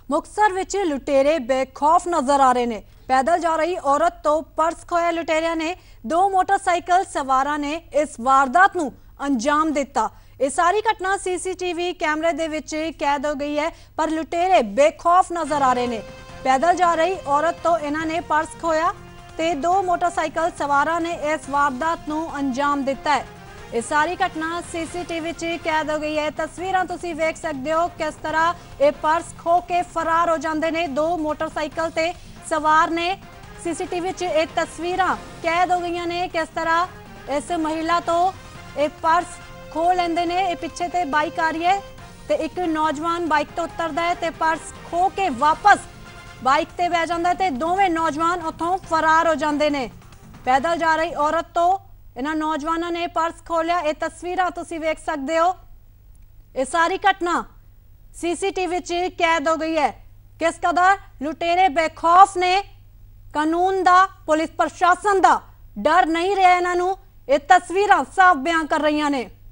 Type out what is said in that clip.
ਮੁਕਤਸਰ ਵਿੱਚ ਲੁਟੇਰੇ ਬੇਖੌਫ ਨਜ਼ਰ ਆ ਰਹੇ ਨੇ। ਪੈਦਲ ਜਾ ਰਹੀ ਔਰਤ ਤੋਂ ਪਰਸ ਖੋਇਆ ਲੁਟੇਰਿਆਂ ਨੇ। ਦੋ ਮੋਟਰਸਾਈਕਲ ਸਵਾਰਾਂ ਨੇ ਇਸ ਵਾਰਦਾਤ ਨੂੰ ਅੰਜਾਮ ਦਿੱਤਾ। ਇਹ ਸਾਰੀ ਘਟਨਾ ਸੀਸੀਟੀਵੀ ਕੈਮਰੇ ਦੇ ਵਿੱਚ ਕੈਦ ਹੋ ਗਈ ਹੈ, ਪਰ ਲੁਟੇਰੇ ਬੇਖੌਫ ਨਜ਼ਰ ਆ ਰਹੇ ਨੇ। ਪੈਦਲ ਜਾ ਰਹੀ ਔਰਤ ਤੋਂ ਇਹਨਾਂ ਨੇ ਪਰਸ ਖੋਇਆ ਤੇ ਦੋ ਮੋਟਰਸਾਈਕਲ ਸਵਾਰਾਂ ਨੇ ਇਸ ਵਾਰਦਾਤ ਨੂੰ ਅੰਜਾਮ ਦਿੱਤਾ ਹੈ। ਇਹ ਸਾਰੀ ਘਟਨਾ सीसीटीवी च कैद हो गई है। तस्वीरां तुसीं वेख सकते हो किस तरह ये पर्स खो के फरार हो जाते हैं। दो मोटरसाइकिल ते सवार ने। सीसीटीवी च ये तस्वीरां कैद हो गई ने किस तरह इस महिला तो एक पर्स खो लेंदे ने। ये पिछे ते बाइक आ रही है ते एक नौजवान बाइक तो उतरदा है ते पर्स खो के वापस बाइक ते बह जांदा है ते दोवें नौजवान उत्थों फरार हो जाते हैं। पैदल जा रही औरत तो इन्हां नौजवानों ने पर्स खोलिया। ये तस्वीरां तुसीं वेख सकते हो। ये सारी घटना सीसीटीवी च कैद हो गई है। किस कदर लुटेरे बेखौफ ने। कानून दा, पुलिस प्रशासन दा डर नहीं रहा इन्हां नूं। ये तस्वीरां साफ बयान कर रही ने।